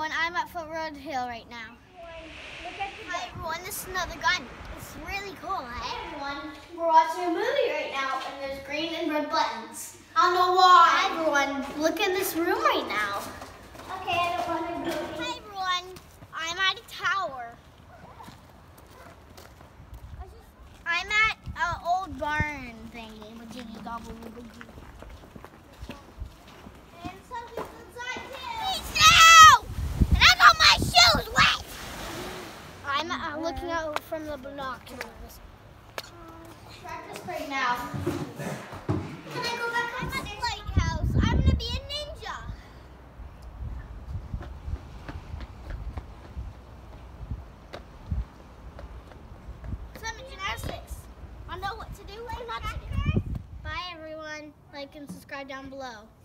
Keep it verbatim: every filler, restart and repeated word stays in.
everyone, I'm at Foot Road Hill right now. Hi everyone, this is another gun. It's really cool. Hi everyone, we're watching a movie right now and there's green and red buttons. I don't know why. Hi everyone, look in this room right now. Okay, I don't want to go. Hi everyone, I'm at a tower. I'm at an old barn thingy. Majiggy gobble majiggy. And something's inside too. No! And I got my shoes wet! I'm uh, looking out from the binoculars. Practice right now. Can I go back? I'm at the lighthouse. I'm gonna be a ninja. Some gymnastics. I know what to do and not to do. Bye everyone. Like and subscribe down below.